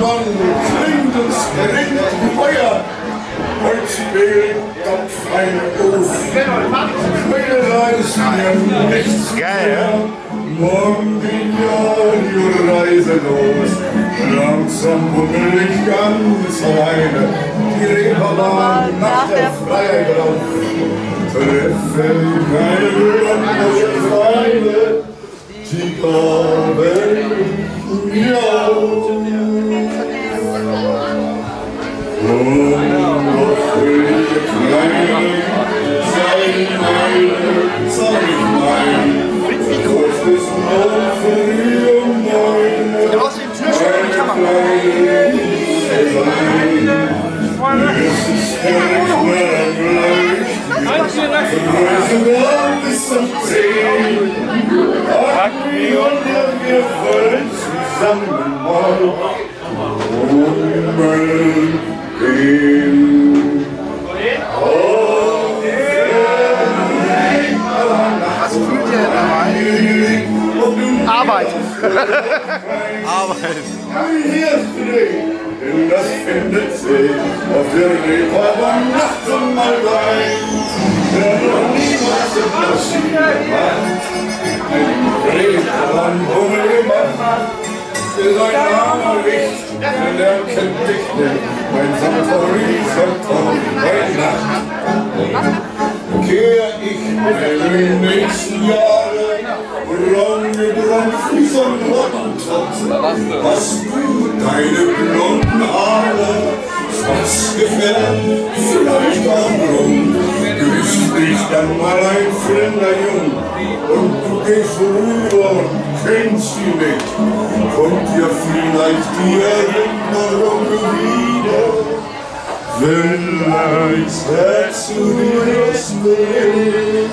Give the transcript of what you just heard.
Mann klingt es geringt Feuer. Holzbeeren, dampfein Ofen. Feuerlein ist mir nichts mehr. Morgen geht ja die Reise los. Langsam bummel ich ganz alleine die Reeperbahn nach der Freiheit auf. Treffe keine blonde Feinde, die gaben mir auf. Und noch will ich kleine sein meine, sag ich mein. Das ist nur für meine, Du brauchst die Tür schon in die Kamera. es ist der Rechner bis zum 10. Akmi und wir wollen zusammen mal gehen. Was fühlt ihr denn dabei? Arbeit. Arbeit. Denn das findet sich auf der Reeperbahn nachts um 1:30. Der noch niemals im Maschinen gemacht, den Reeperbahn-Bummel gemacht. Sein Name Licht, denn er kennt dich nicht, mein Santorin, bei Nacht. Kehr ich in den nächsten Jahren, braun Fuß und Rottentrott. Hast du deine blonden Haare, was gefällt, vielleicht auch blond. Küsst dich dann mal ein fremder Jung und du gehst rüber und kennst sie nicht. Kommt dir vielleicht die Erinnerung wieder, vielleicht hältst du dir das Bild.